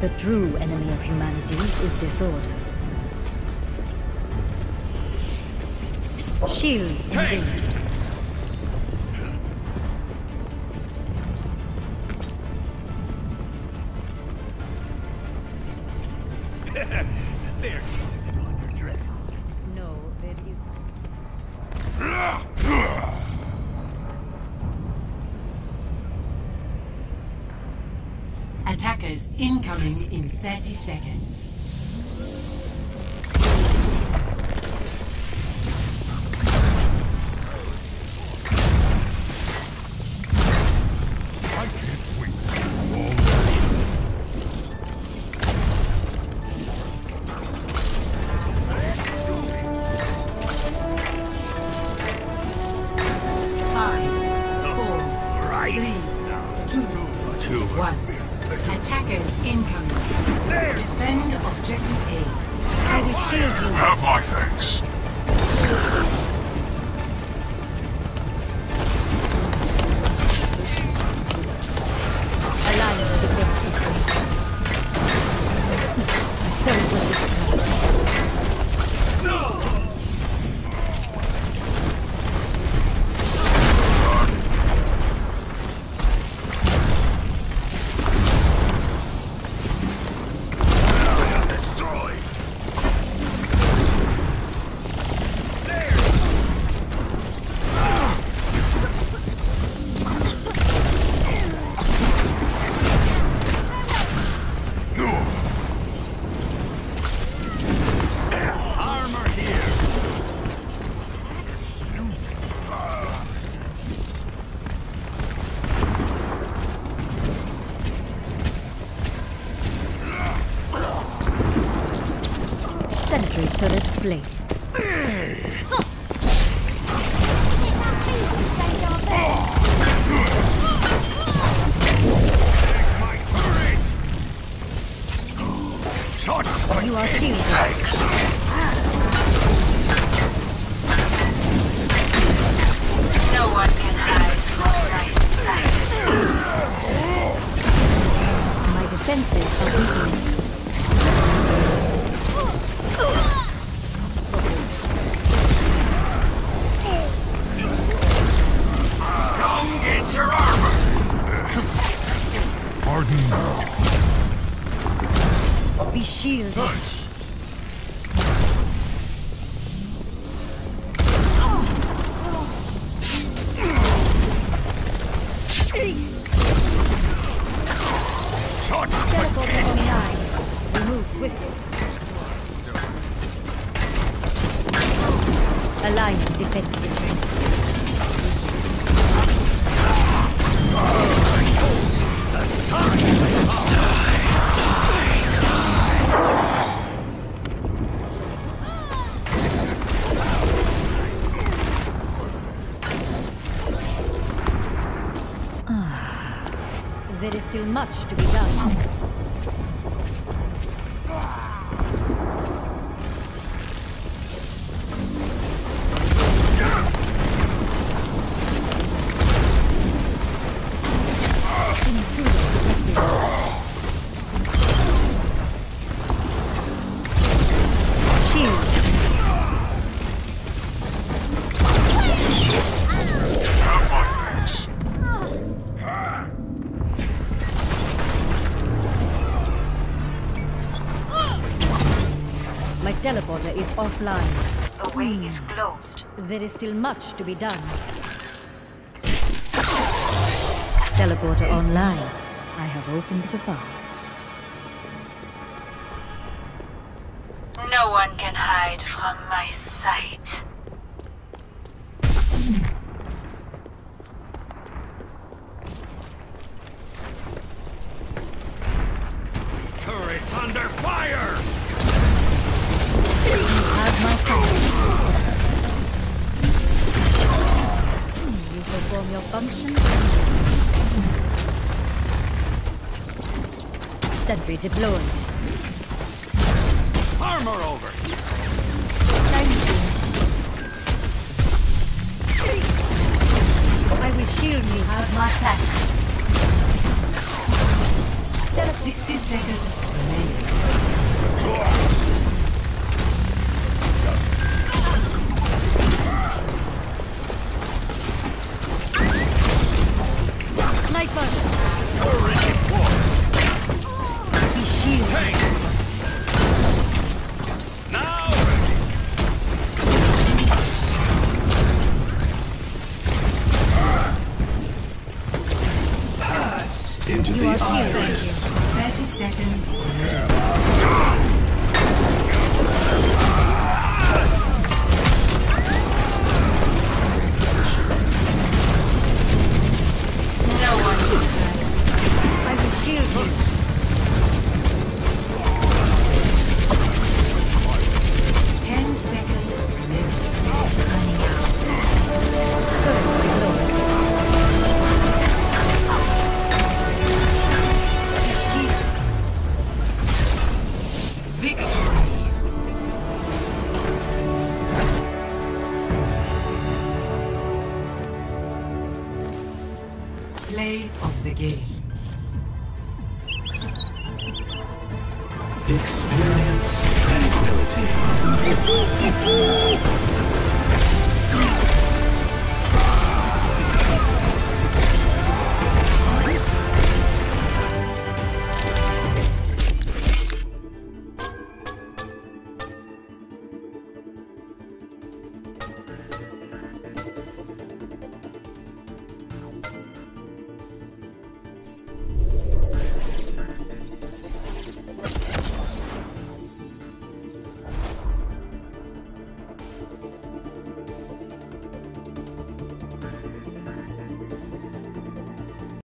The true enemy of humanity is disorder. Shield engaged. There's something on your dress. No, there isn't. Attackers incoming in 30 seconds. I can't wait for all this. Five, four, Right. three, two, Two. one. Attackers incoming. Defend objective A. I will shield you. Have my thanks. Align with the death system. Don't was destroyed. Destroyed. Armor here. Sentry turret placed. My turret. Such You are shielded. thanks. No one can hide from my sight. My defenses are weakening. Come get your armor. Pardon now. Be shielded. Thanks. Such Teleport potential. online. Remove swiftly. Align defense system. There is still much to be done. Intruder detected. Shield. Have my thanks. My teleporter is offline. The way is closed. There is still much to be done. Teleporter online. I have opened the path. No one can hide from my sight. Turret's under fire! You have my thanks. You perform your function. Sentry deployed. Armor over! Thank you. I will shield you. Have my thanks. 60 seconds Play of the game. Experience tranquility.